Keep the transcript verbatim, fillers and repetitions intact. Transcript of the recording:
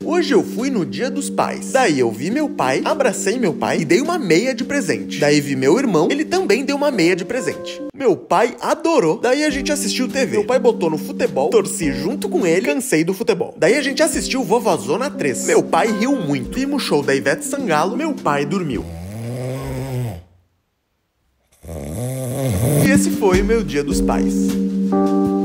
Hoje eu fui no dia dos pais. Daí eu vi meu pai, abracei meu pai e dei uma meia de presente. Daí vi meu irmão, ele também deu uma meia de presente. Meu pai adorou. Daí a gente assistiu T V. Meu pai botou no futebol, torci junto com ele, cansei do futebol. Daí a gente assistiu Vovózona três. Meu pai riu muito. Vimos o show da Ivete Sangalo, meu pai dormiu. E esse foi o meu dia dos pais.